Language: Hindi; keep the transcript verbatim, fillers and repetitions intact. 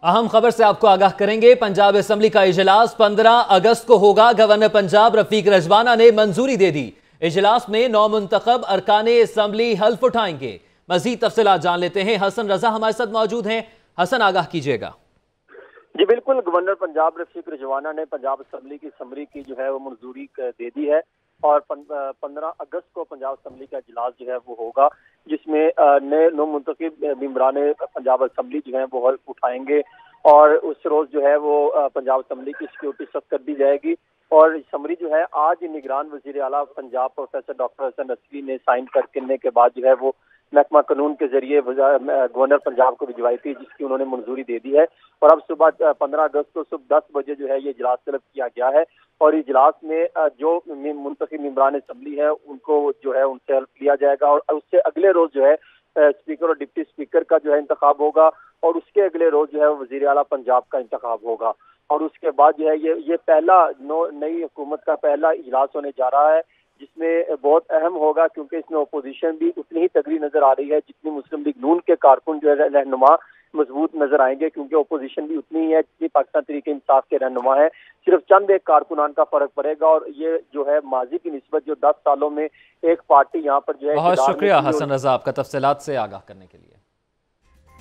अहम खबर से आपको आगाह करेंगे। पंजाब असेंबली का इजलास पंद्रह अगस्त को होगा। गवर्नर पंजाब रफीक रजवाना ने मंजूरी दे दी। इजलास में नौ मुंतखब अरकाने असेंबली हल्फ उठाएंगे। मजीद तफसीलात जान लेते हैं। हसन रजा हमारे साथ मौजूद हैं। हसन, आगाह कीजिएगा। जी बिल्कुल, गवर्नर पंजाब रफीक रजवाना ने पंजाब असेंबली की समरी की जो है वो मंजूरी दे दी है और पंद्रह अगस्त को पंजाब असेंबली का इजलास जो है वो होगा, जिसमें नए नौ मुंतखब मेंबरान पंजाब असेंबली जो है वो हल्फ उठाएंगे और उस रोज जो है वो पंजाब असेंबली की सिक्योरिटी सख्त कर दी जाएगी। और समरी जो है आज निगरान वजीर आला पंजाब प्रोफेसर डॉक्टर हसन रजवी ने साइन करने के बाद जो है वो महकमा कानून के जरिए गवर्नर पंजाब को भिजवाई थी, जिसकी उन्होंने मंजूरी दे दी है। और अब सुबह पंद्रह अगस्त को सुबह दस बजे जो है ये इजलास तलब किया गया है और इजलास में जो मुंतखब मेंबरान असेंबली है उनको जो है उनसे हेल्प लिया जाएगा और उससे अगले रोज जो है स्पीकर और डिप्टी स्पीकर का जो है इंतखाब होगा और उसके अगले रोज जो है वजीर आला पंजाब का इंतखाब होगा। और उसके बाद जो है ये ये पहला नई हुकूमत का पहला इजलास होने जा रहा है, जिसमें बहुत अहम होगा क्योंकि इसमें अपोजिशन भी उतनी ही तगड़ी नजर आ रही है जितनी मुस्लिम लीग नून के कारकुन जो है रहनुमा मजबूत नजर आएंगे, क्योंकि अपोजिशन भी उतनी ही है जितनी पाकिस्तान तरीके इंसाफ के रहनुमा है। सिर्फ चंद एक कारकुनान का फर्क पड़ेगा और ये जो है माजी की निस्बत जो दस सालों में एक पार्टी यहाँ पर जो है। बहुत शुक्रिया हसन रजा आपका तफसीलात से आगाह करने के लिए।